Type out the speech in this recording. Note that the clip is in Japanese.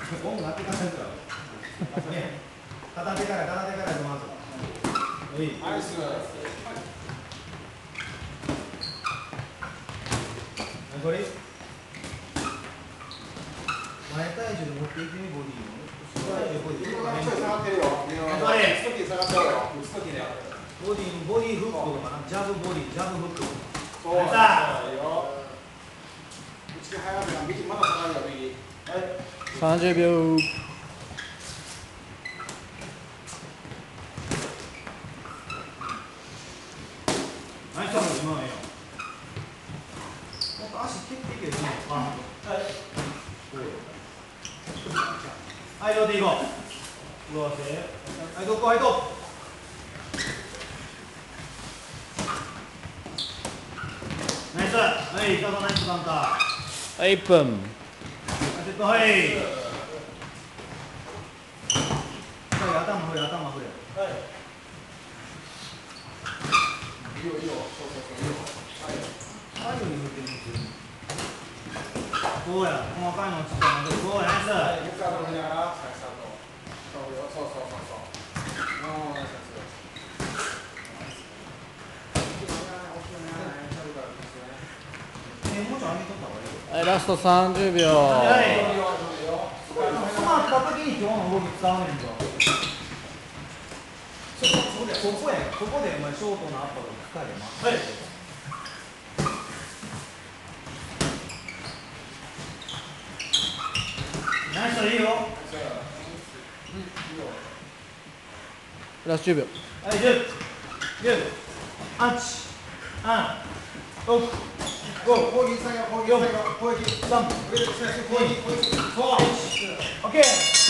音楽ってかせるから。片手からまずは。いい。ナイス。これ。前体重で持っていくボディを。下がってるよ。下がってるよ。ボディフックかな。ジャブボディ、ジャブフック。そう。内早くな、右まだ下がるよ、右。はい。 30秒。 ナイス今のよ。もっと足蹴っていけるね。はい。はい、両手いこう。動かして。はい、どこ、はい、どこ。ナイス。はい、どうぞナイスカウンター。 はい、1分。 はい。はい、頭振れ。はい。いいよ。そう。いいよ。はい。左右に振ってるんですよ。こうや、細かいのちっちゃいので、こうや、ナイス。はい、床を振りながら、スタート。そう。ナイス。もうちょい上げとった方がいいよ。 はい、ラスト30秒。 はい。止まった時に今日の動き使うねんぞ。ここでお前ショートのアッパーを使えば。はい。ナイス、いいよ。 ラスト10秒。 はい、10、8、6、5、攻撃3、4、攻撃3、攻撃、オッケー。